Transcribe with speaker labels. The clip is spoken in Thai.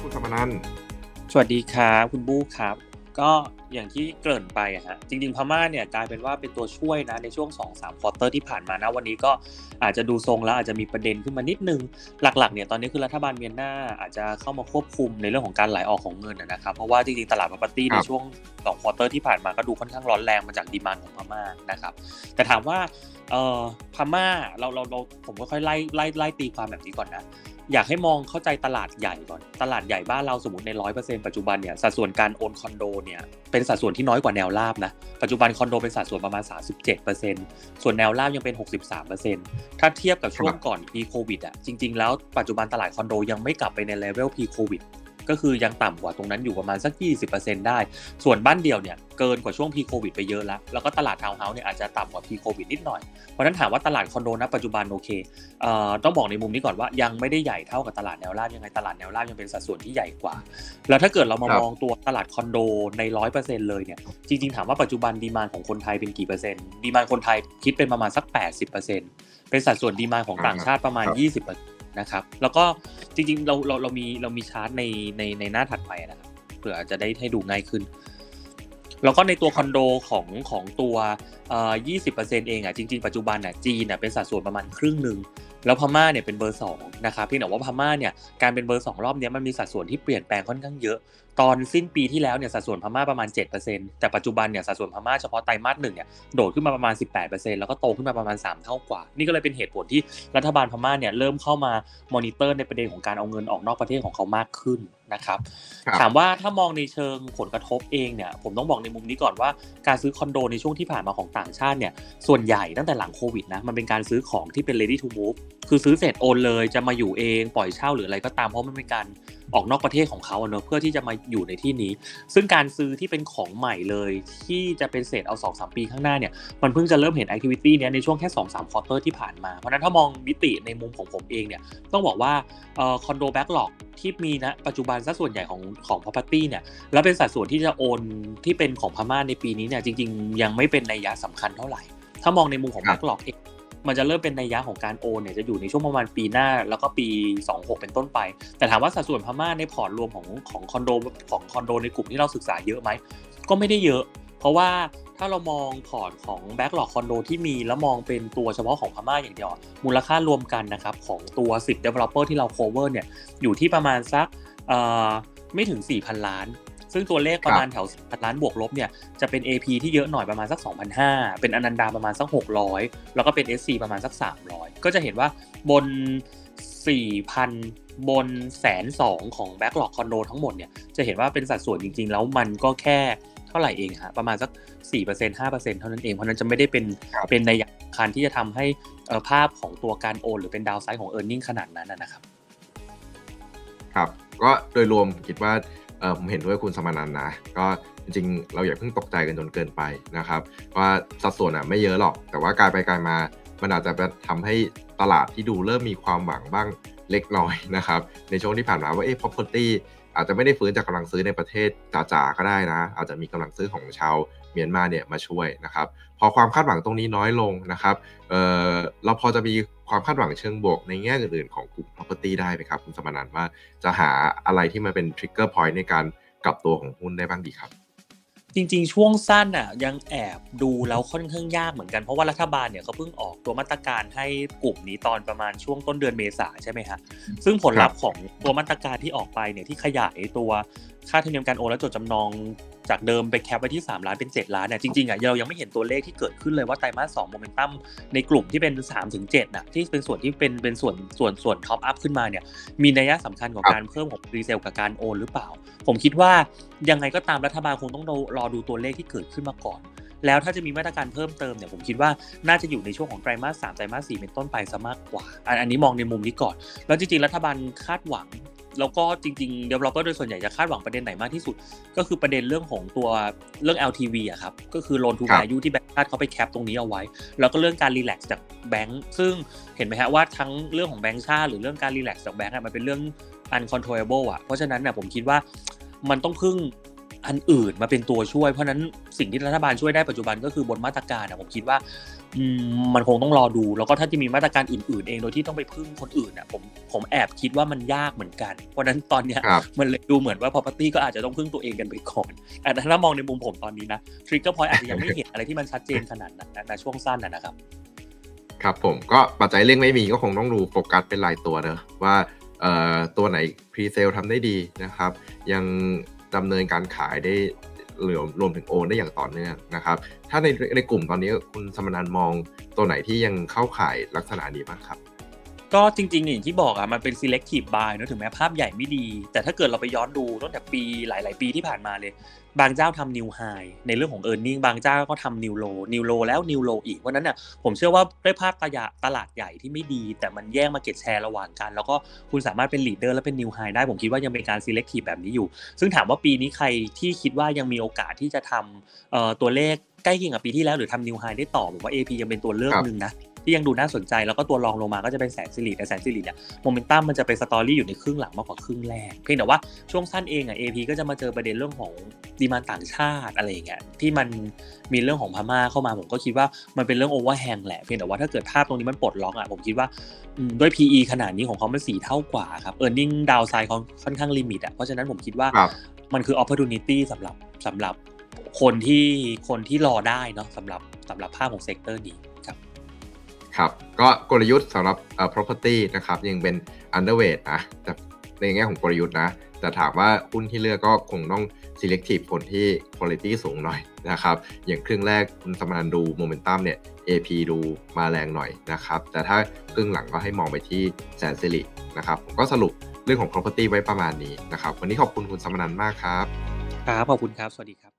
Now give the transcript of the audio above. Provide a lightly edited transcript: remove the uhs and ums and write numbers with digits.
Speaker 1: คุณธรรมนันท์
Speaker 2: สวัสดีครับคุณบู๊ครับก็อย่างที่เกริ่นไปอะฮะจริงๆพม่าเนี่ยกลายเป็นว่าเป็นตัวช่วยนะในช่วง 2-3 ควอเตอร์ที่ผ่านมานะวันนี้ก็อาจจะดูทรงแล้วอาจจะมีประเด็นขึ้นมานิดนึงหลักๆเนี่ยตอนนี้คือรัฐบาลเมียนมาอาจจะเข้ามาควบคุมในเรื่องของการไหลออกของเงินนะครับเพราะว่าจริงๆตลาด property ในช่วง2ควอเตอร์ที่ผ่านมาก็ดูค่อนข้างร้อนแรงมาจากดีมานด์ของพม่านะครับแต่ถามว่าพม่าเราผมก็ค่อยไล่ตีความแบบนี้ก่อนนะอยากให้มองเข้าใจตลาดใหญ่ก่อนตลาดใหญ่บ้านเราสมมุติใน 100% ปัจจุบันเนี่ยสัดส่วนการโอนคอนโดเนี่ยเป็นสัดส่วนที่น้อยกว่าแนวราบนะปัจจุบันคอนโดเป็นสัดส่วนประมาณ 37% ส่วนแนวราบยังเป็น 63%ถ้าเทียบกับช่วงก่อน pre covid อ่ะจริงๆแล้วปัจจุบันตลาดคอนโดยังไม่กลับไปในเลเวล pre covid ก็คือยังต่ำกว่าตรงนั้นอยู่ประมาณสัก 20% ได้ส่วนบ้านเดี่ยวเนี่ยเกินกว่าช่วง pre covid ไปเยอะแล้วก็ตลาดทาวน์เฮาส์เนี่ยอาจจะต่ำกว่า pre covid นิดหน่อยเพราะฉะนั้นถามว่าตลาดคอนโดณปัจจุบันโอเคต้องบอกในมุมนี้ก่อนว่ายังไม่ได้ใหญ่เท่ากับตลาดแนวราบยังไงตลาดแนวราบยังเป็นสัดส่วนที่ใหญ่กว่าแล้วถ้าเกิดเรามามองตัวตลาดคอนโดใน 100% เลยเนี่ยจริงๆถามว่าปัจจุบันดีมานด์ของคนไทยเป็นกี่เปอร์เซ็นต์ดีมานด์คนไทยคิดเป็นประมาณสัก 80% เป็นสัดส่วนดีมานด์ของต่างชาติประมาณ 20%นะครับแล้วก็จริงๆเรามีชาร์ตในหน้าถัดไปนะครับเผื่อจะได้ให้ดูง่ายขึ้นแล้วก็ในตัวคอนโดของตัว20% เองอ่ะจริงๆปัจจุบันน่ะจีนน่ะเป็นสัดส่วนประมาณครึ่งนึงแล้วพม่าเนี่ยเป็นเบอร์2นะครับเพียงแต่ว่าพม่าเนี่ยการเป็นเบอร์2รอบนี้มันมีสัดส่วนที่เปลี่ยนแปลงค่อนข้างเยอะตอนสิ้นปีที่แล้วเนี่ยสัดส่วนพม่าประมาณ 7% แต่ปัจจุบันเนี่ยสัดส่วนพม่าเฉพาะไตรมาส1เนี่ยโดดขึ้นมาประมาณ 18% แล้วก็โตขึ้นมาประมาณ3เท่ากว่านี่ก็เลยเป็นเหตุผลที่รัฐบาลพม่าเนี่ยเริ่มเข้ามามอนิเตอร์ในประเด็นของการเอาเงินออกนอกประเทศของเขามากขึ้นนะครับถามว่าถ้ามองในเชิงผลกระทบเองเนี่ยผมต้องบอกในมุมนี้ก่อนว่าการซื้อคอนโดในช่วงที่ผ่านมาของต่างชาติเนี่ยส่วนใหญ่ตั้งแต่หลังโควิดนะมันเป็นการซื้อของที่เป็น ready to move คือซื้อเสร็จโอนเลยจะมาอยู่เองปล่อยเช่าหรืออะไรก็ตามเพราะมันเป็นการออกนอกประเทศของเขาเนอะเพื่อที่จะมาอยู่ในที่นี้ซึ่งการซื้อที่เป็นของใหม่เลยที่จะเป็นเศษเอา 2-3 ปีข้างหน้าเนี่ยมันเพิ่งจะเริ่มเห็น activity เนี้ยในช่วงแค่ 2-3 ควอเตอร์ที่ผ่านมาเพราะนั้นถ้ามองมิติในมุมของผมเองเนี่ยต้องบอกว่าคอนโดแบ็คล็อกที่มีนะปัจจุบันซะส่วนใหญ่ของ property เนี่ยแล้วเป็นสัดส่วนที่จะโอนที่เป็นของพม่าในปีนี้เนี่ยจริงๆยังไม่เป็นนัยยะสำคัญเท่าไหร่ถ้ามองในมุมของแบ็คล็อกเองมันจะเริ่มเป็นนัยยะของการโอนเนี่ยจะอยู่ในช่วงประมาณปีหน้าแล้วก็ปี26เป็นต้นไปแต่ถามว่าสัดส่วนพม่าในพอร์ตรวมของคอนโดในกลุ่มที่เราศึกษาเยอะไหมก็ไม่ได้เยอะเพราะว่าถ้าเรามองพอร์ตของแบ็คล็อกคอนโดที่มีแล้วมองเป็นตัวเฉพาะของพม่าอย่างเดียวมูลค่ารวมกันนะครับของตัว10 developer ที่เรา cover เนี่ยอยู่ที่ประมาณสักไม่ถึง 4,000 ล้านซึ่งตัวเลขประมาณแถว1,000 ล้านบวกลบเนี่ยจะเป็น AP ที่เยอะหน่อยประมาณสัก 2,500 เป็นอนันดาประมาณสัก600แล้วก็เป็น SC ประมาณสัก300ก็จะเห็นว่าบน 4,000 บน 102,000 ของ backlog คอนโดทั้งหมดเนี่ยจะเห็นว่าเป็นสัดส่วนจริงๆแล้วมันก็แค่เท่าไหร่เองฮะประมาณสัก 4% 5% เท่านั้นเองเพราะนั้นจะไม่ได้เป็นในคันที่จะทำให้ภาพของตัวการโอนหรือเป็นดาวไซด์ของ earning ขนาดนั้นนะครับ
Speaker 1: ครับก็โดยรวมคิดว่าผมเห็นด้วยคุณสมนันท์นะก็จริงๆเราอย่าเพิ่งตกใจกันจนเกินไปนะครับว่าสัดส่วนไม่เยอะหรอกแต่ว่ากลายไปกลายมามันอาจจะทำให้ตลาดที่ดูเริ่มมีความหวังบ้างเล็กน้อยนะครับในช่วงที่ผ่านมาว่า property อาจจะไม่ได้ฟื้นจากกำลังซื้อในประเทศจ๋าๆก็ได้นะอาจจะมีกำลังซื้อของชาวเมียนมาเนี่ยมาช่วยนะครับพอความคาดหวังตรงนี้น้อยลงนะครับเราพอจะมีความคาดหวังเชิงบวกในแง่อื่นๆของกลุ่ม property ได้ไหมครับคุณสมนันท์ว่าจะหาอะไรที่มันเป็น trigger point ในการกลับตัวของหุ้นได้บ้างดีครับ
Speaker 2: จริงๆช่วงสั้นยังแอบดูแล้วค่อนข้างยากเหมือนกันเพราะว่ารัฐบาลเนี่ยเขาเพิ่งออกตัวมาตรการให้กลุ่มนี้ตอนประมาณช่วงต้นเดือนเมษาใช่ไหมฮะซึ่งผลลัพธ์ของตัวมาตรการที่ออกไปเนี่ยที่ขยายตัวค่าธรรมเนียมการโอนและจดจำนองจากเดิมไปแคปไว้ที่3ล้านเป็น7ล้านเนี่ยจริงๆเรายังไม่เห็นตัวเลขที่เกิดขึ้นเลยว่าไตรมาส2โมเมนตัมในกลุ่มที่เป็น 3-7 ที่เป็นส่วนที่เป็นส่วนท็อปอัพขึ้นมาเนี่ยมีนัยสำคัญของการเพิ่มของรีเซลกับการโอนหรือเปล่าผมคิดว่ายังไงก็ตามรัฐบาลคงต้องรอดูตัวเลขที่เกิดขึ้นมาก่อนแล้วถ้าจะมีมาตรการเพิ่มเติมเนี่ยผมคิดว่าน่าจะอยู่ในช่วงของไตรมาส3ไตรมาส4เป็นต้นไปซะมากกว่าอันนี้มองในมุมนี้ก่อนแล้วจริงๆรัฐบาลคาดหวังแล้วก็จริงๆ developer โดยส่วนใหญ่จะคาดหวังประเด็นไหนมากที่สุดก็คือประเด็นเรื่องของตัวเรื่อง LTV ครับก็คือ loan to value ที่แบงก์ชาติเขาไปแคปตรงนี้เอาไว้แล้วก็เรื่องการรีแลกซ์จากแบงก์ซึ่งเห็นไหมฮะว่าทั้งเรื่องของแบงก์ชาติหรือเรื่องการรีแลกซ์จากแบงก์มันเป็นเรื่อง uncontrollable เพราะฉะนั้นผมคิดว่ามันต้องพึ่งอันอื่นมาเป็นตัวช่วยเพราะนั้นสิ่งที่รัฐบาลช่วยได้ปัจจุบันก็คือบนมาตรการผมคิดว่ามันคงต้องรอดูแล้วก็ถ้าจะมีมาตรการอื่นๆเองโดยที่ต้องไปพึ่งคนอื่นผมแอบคิดว่ามันยากเหมือนกันเพราะนั้นตอนเนี้ยมันเลยดูเหมือนว่า property ก็อาจจะต้องพึ่งตัวเองกันไปก่อนแต่ถ้ามองในมุมผมตอนนี้นะ trigger point อาจจะยังไม่เห็นอะไรที่มันชัดเจนขนาดนั้นในช่วงสั้นนะครับ
Speaker 1: ครับผมก็ปัจจัยเร่งไม่มีก็คงต้องดูโฟกัสเป็นรายตัวเนอะว่าตัวไหนพรีเซลทำได้ดีนะครับยังดำเนินการขายได้รวมถึงโอนได้อย่างต่อเนื่องนะครับถ้าในกลุ่มตอนนี้คุณสมนันท์มองตัวไหนที่ยังเข้าข่ายลักษณะนี้บ้างครับ
Speaker 2: ก็จริงๆอย่างที่บอกมันเป็น selective buy เนอะถึงแม้ภาพใหญ่ไม่ดีแต่ถ้าเกิดเราไปย้อนดูตั้งแต่ปีหลายๆปีที่ผ่านมาเลยบางเจ้าทำ new high ในเรื่องของ earning บางเจ้าก็ทำ new low แล้ว new low อีกเพราะนั้นผมเชื่อว่าด้วยภาพตลาดใหญ่ที่ไม่ดีแต่มันแย่ง market share ระหว่างกันแล้วก็คุณสามารถเป็น leader และเป็น new high ได้ผมคิดว่ายังเป็นการ selective แบบนี้อยู่ซึ่งถามว่าปีนี้ใครที่คิดว่ายังมีโอกาสที่จะทำตัวเลขใกล้เคียงกับปีที่แล้วหรือทำ new high ได้ต่อผมว่า AP ยังเป็นตัวเลือกนึงนะที่ยังดูน่าสนใจแล้วก็ตัวรองลงมาก็จะเป็นแสนสิริแต่แสนสิริเนี่ยโมเมนตัมมันจะเป็นสตอรี่อยู่ในครึ่งหลังมากกว่าครึ่งแรกเพียงแต่ว่าช่วงสั้นเองAP ก็จะมาเจอประเด็นเรื่องของดีมานด์ต่างชาติอะไรอย่างเงี้ยที่มันมีเรื่องของพม่าเข้ามาผมก็คิดว่ามันเป็นเรื่องโอเวอร์แฮงแหละเพียงแต่ว่าถ้าเกิดภาพตรงนี้มันปลดล็อกผมคิดว่าด้วย PE ขนาดนี้ของเขามัน4เท่ากว่าครับ earning downside เขาค่อนข้างลิมิตเพราะฉะนั้นผมคิดว่ามันคือ opportunity สำหรับคนที่รอได้เนาะสำหรับภาพของเซกเตอร์นี้
Speaker 1: ครับก็กลยุทธ์สำหรับproperty นะครับยังเป็น underweight นะแต่ในแง่ของกลยุทธ์นะแต่ถามว่าหุ้นที่เลือกก็คงต้อง selective คนที่ quality สูงหน่อยนะครับอย่างครึ่งแรกคุณสมนันท์ดู momentum เนี่ย AP ดูมาแรงหน่อยนะครับแต่ถ้าครึ่งหลังก็ให้มองไปที่แสนสิรินะครับผมก็สรุปเรื่องของ property ไว้ประมาณนี้นะครับวันนี้ขอบคุณคุณสมนันท์มากครับ
Speaker 2: ครับขอบคุณครับสวัสดีครับ